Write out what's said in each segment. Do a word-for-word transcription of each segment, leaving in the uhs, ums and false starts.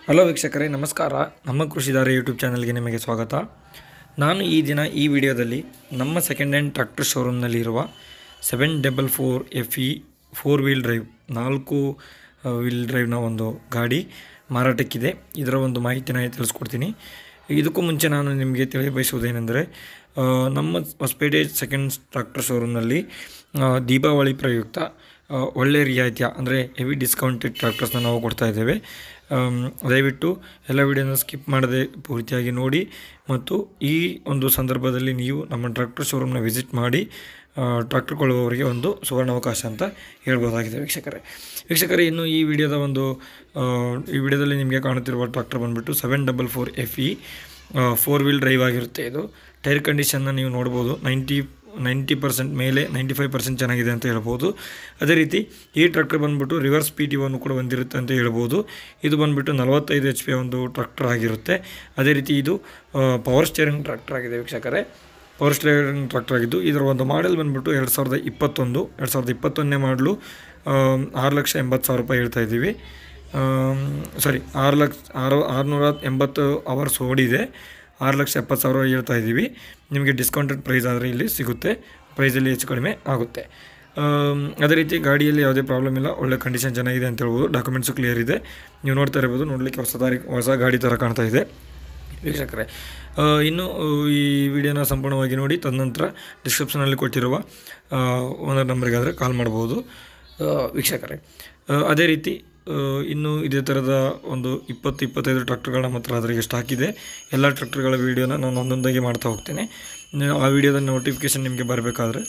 Hello ವೀಕ್ಷಕರೇ, ನಮಸ್ಕಾರ. ನಮ್ಮ ಕೃಷಿಧಾರೆ ಯೂಟ್ಯೂಬ್ ಚಾನಲ್ಗೆ ನಿಮಗೆ ಸ್ವಾಗತ. ನಾನು ಈ ದಿನ ಈ ವಿಡಿಯೋದಲ್ಲಿ ನಮ್ಮ ಸೆಕೆಂಡ್ ಹ್ಯಾಂಡ್ ಟ್ರ್ಯಾಕ್ಟರ್ ಶೋರೂಮ್ನಲ್ಲಿರುವ seven double four F E four wheel drive ನಾಲ್ಕು ವೀಲ್ ಡ್ರೈವ್ನ ಒಂದು ಗಾಡಿ ಮಾರಾಟಕ್ಕಿದೆ. ಇದರ ಒಂದು ಮಾಹಿತಿನ ತಿಳಿಸ್ಕೊಡ್ತೀನಿ. ಇದಕ್ಕೂ ಮುಂಚೆ ನಾನು ನಿಮಗೆ ತಿಳಿಯಬಯಸುವುದೇನೆಂದರೆ, ನಮ್ಮ ಹೊಸಪೇಟೆ ಸೆಕೆಂಡ್ ಟ್ರ್ಯಾಕ್ಟರ್ ಶೋರೂಮ್ನಲ್ಲಿ ದೀಪಾವಳಿ ಪ್ರಯುಕ್ತ ಒಳ್ಳೆಯ ರಿಯಾಯಿತಿಯ ಅಂದರೆ ಹೆವಿ ಡಿಸ್ಕೌಂಟೆಡ್ ಟ್ರ್ಯಾಕ್ಟರ್ಸ್ನ ನಾವು ಕೊಡ್ತಾ ಇದ್ದೇವೆ. ದಯವಿಟ್ಟು ಎಲ್ಲ ವಿಡಿಯೋನ ಸ್ಕಿಪ್ ಮಾಡದೆ ಪೂರ್ತಿಯಾಗಿ ನೋಡಿ ಮತ್ತು ಈ ಒಂದು ಸಂದರ್ಭದಲ್ಲಿ ನೀವು ನಮ್ಮ ಟ್ರ್ಯಾಕ್ಟರ್ ಶೋರೂಮ್ನ ವಿಸಿಟ್ ಮಾಡಿ ಟ್ರ್ಯಾಕ್ಟರ್ ಕೊಳ್ಳುವವರಿಗೆ ಒಂದು ಸುವರ್ಣಾವಕಾಶ ಅಂತ ಹೇಳ್ಬೋದಾಗಿದೆ. ವೀಕ್ಷಕರೇ ವೀಕ್ಷಕರೇ ಇನ್ನು ಈ ವಿಡಿಯೋದ ಒಂದು ಈ ವಿಡಿಯೋದಲ್ಲಿ ನಿಮಗೆ ಕಾಣುತ್ತಿರುವ ಟ್ರ್ಯಾಕ್ಟರ್ ಬಂದುಬಿಟ್ಟು seven double four F E four wheel drive ಆಗಿರುತ್ತೆ. ಇದು ಟೈರ್ ಕಂಡೀಷನ್ನ ನೀವು ನೋಡ್ಬೋದು. ನೈಂಟಿ ನೈಂಟಿ ಪರ್ಸೆಂಟ್ ಮೇಲೆ ನೈಂಟಿ ಫೈವ್ ಪರ್ಸೆಂಟ್ ಚೆನ್ನಾಗಿದೆ ಅಂತ ಹೇಳ್ಬೋದು. ಅದೇ ರೀತಿ ಈ ಟ್ರ್ಯಾಕ್ಟರ್ ಬಂದುಬಿಟ್ಟು ರಿವರ್ಸ್ ಪಿ ಟಿ ಒನ್ನು ಕೂಡ ಹೊಂದಿರುತ್ತೆ ಅಂತ ಹೇಳ್ಬೋದು. ಇದು ಬಂದುಬಿಟ್ಟು ನಲವತ್ತೈದು ಎಚ್ ಪಿ ಒಂದು ಟ್ರ್ಯಾಕ್ಟರ್ ಆಗಿರುತ್ತೆ. ಅದೇ ರೀತಿ ಇದು ಪವರ್ ಸ್ಟೇರಿಂಗ್ ಟ್ರ್ಯಾಕ್ಟರ್ ಆಗಿದೆ. ವೀಕ್ಷಕರೇ ಪವರ್ ಸ್ಟೇರಿಂಗ್ ಟ್ರ್ಯಾಕ್ಟರ್ ಆಗಿದ್ದು ಇದರ ಒಂದು ಮಾಡೆಲ್ ಬಂದುಬಿಟ್ಟು ಎರಡು ಸಾವಿರದ ಇಪ್ಪತ್ತೊಂದು ಎರಡು ಸಾವಿರದ ಇಪ್ಪತ್ತೊಂದನೇ ಮಾಡಲು ಆರು ಲಕ್ಷ ಎಂಬತ್ತು ಸಾವಿರ ರೂಪಾಯಿ ಹೇಳ್ತಾ ಇದ್ದೀವಿ. ಸಾರಿ ಆರು ಲಕ್ಷ ಆರು ಆರುನೂರ ಎಂಬತ್ತು ಅವರ್ಸ್ ಓಡಿದೆ. ಆರು ಲಕ್ಷ ಎಪ್ಪತ್ತು ಸಾವಿರ ಹೇಳ್ತಾ ಇದ್ದೀವಿ. ನಿಮಗೆ ಡಿಸ್ಕೌಂಟೆಡ್ ಪ್ರೈಸ್ ಆದರೆ ಇಲ್ಲಿ ಸಿಗುತ್ತೆ. ಪ್ರೈಸಲ್ಲಿ ಹೆಚ್ಚು ಕಡಿಮೆ ಆಗುತ್ತೆ. ಅದೇ ರೀತಿ ಗಾಡಿಯಲ್ಲಿ ಯಾವುದೇ ಪ್ರಾಬ್ಲಮ್ ಇಲ್ಲ, ಒಳ್ಳೆ ಕಂಡೀಷನ್ ಚೆನ್ನಾಗಿದೆ ಅಂತ ಹೇಳ್ಬೋದು. ಡಾಕ್ಯುಮೆಂಟ್ಸು ಕ್ಲಿಯರ್ ಇದೆ. ನೀವು ನೋಡ್ತಾ ಇರ್ಬೋದು, ನೋಡಲಿಕ್ಕೆ ಹೊಸ ದಾರಿ ಹೊಸ ಗಾಡಿ ಥರ ಕಾಣ್ತಾ ಇದೆ. ವೀಕ್ಷಕರೇ ಇನ್ನು ಈ ವಿಡಿಯೋನ ಸಂಪೂರ್ಣವಾಗಿ ನೋಡಿ, ತದನಂತರ ಡಿಸ್ಕ್ರಿಪ್ಷನಲ್ಲಿ ಕೊಟ್ಟಿರುವ ಓನರ್ ನಂಬರ್ಗಾದರೆ ಕಾಲ್ ಮಾಡ್ಬೋದು. ವೀಕ್ಷಕರೇ ಅದೇ ರೀತಿ ಇನ್ನು ಇದೇ ಥರದ ಒಂದು ಇಪ್ಪತ್ತು ಇಪ್ಪತ್ತೈದು ಟ್ರ್ಯಾಕ್ಟರ್ಗಳ ಮಾತ್ರ ಅದರಿಗೆ ಸ್ಟಾಕ್ ಇದೆ. ಎಲ್ಲ ಟ್ರ್ಯಾಕ್ಟರ್ಗಳ ವೀಡಿಯೋನ ನಾನು ಒಂದೊಂದಾಗಿ ಮಾಡ್ತಾ ಹೋಗ್ತೇನೆ. ಆ ವಿಡಿಯೋದ ನೋಟಿಫಿಕೇಷನ್ ನಿಮಗೆ ಬರಬೇಕಾದ್ರೆ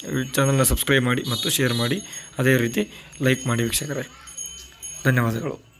ಚಾನಲ್ನ ಸಬ್ಸ್ಕ್ರೈಬ್ ಮಾಡಿ ಮತ್ತು ಶೇರ್ ಮಾಡಿ, ಅದೇ ರೀತಿ ಲೈಕ್ ಮಾಡಿ. ವೀಕ್ಷಕರೇ ಧನ್ಯವಾದಗಳು.